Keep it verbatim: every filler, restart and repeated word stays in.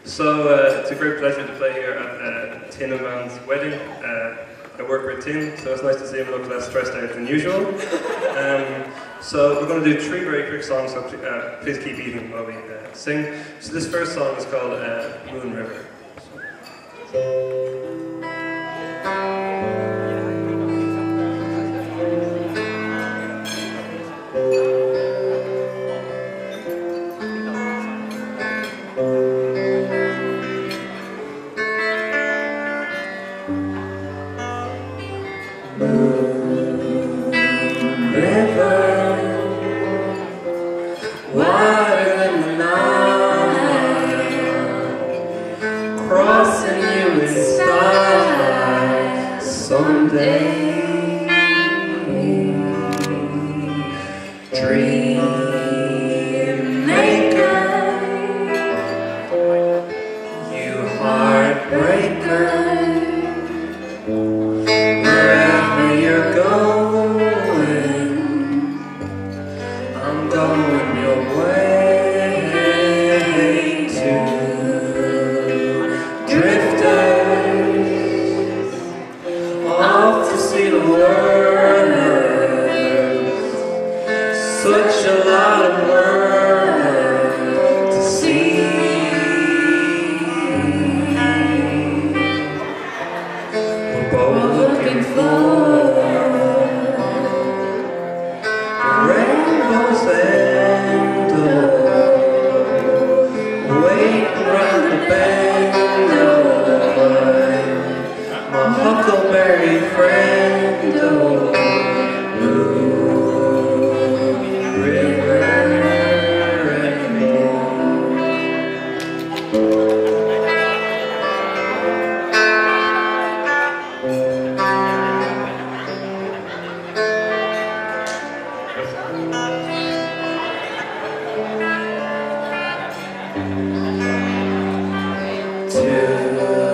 So uh, it's a great pleasure to play here at uh, Tin and Man's wedding. Uh, I work with Tin, so it's nice to see him look less stressed out than usual. Um, so we're going to do three very quick songs, so uh, please keep eating while we uh, sing. So this first song is called uh, Moon River. Moon River, water in the night, crossing you in starlight someday. Dream maker, you heartbreaker. You're going, I'm going your way too. Drifters, off to see the world. Such a lot of world to see. We're both looking for rainbow's end, waiting round the bend, my huckleberry friend, Moon River. To